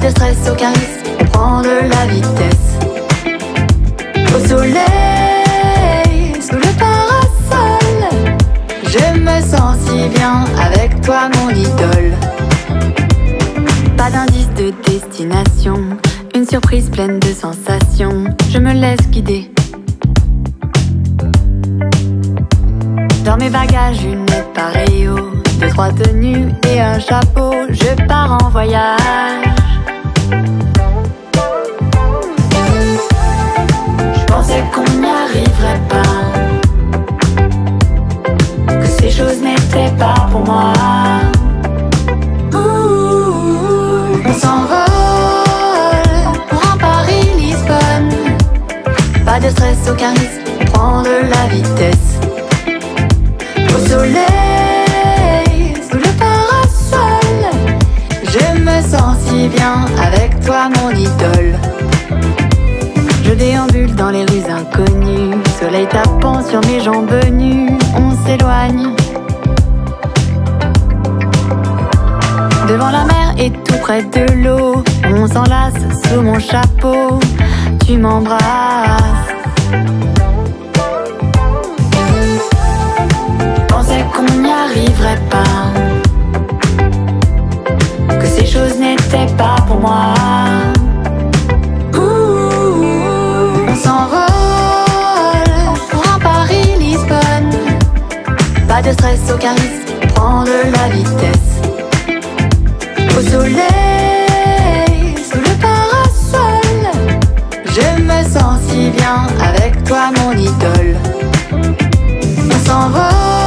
de stress, aucun risque, on prend de la vitesse. Au soleil, sous le parasol, je me sens si bien avec toi mon idole. Pas d'indice de destination, une surprise pleine de sensations, je me laisse guider. Dans mes bagages, une paréo, 2-3 tenues et un chapeau, je pars en voyage. Je pensais qu'on n'y arriverait pas, que ces choses n'étaient pas pour moi. On s'envole pour un Paris-Lisbonne. Pas de stress, aucun risque, on prend de la vitesse. Au soleil, sous le parasol, je me sens si bien avec toi mon idole. Je déambule dans les rues inconnues, soleil tapant sur mes jambes nues, on s'éloigne. Devant la mer et tout près de l'eau, on s'enlace sous mon chapeau, tu m'embrasses. Pensais qu'on n'y arriverait pas, que ces choses n'étaient pas pour moi. On s'envole pour un Paris-Lisbonne. Pas de stress, aucun risque, on prend de la vitesse. Au soleil, sous le parasol, je me sens si bien avec toi mon idole. On s'envole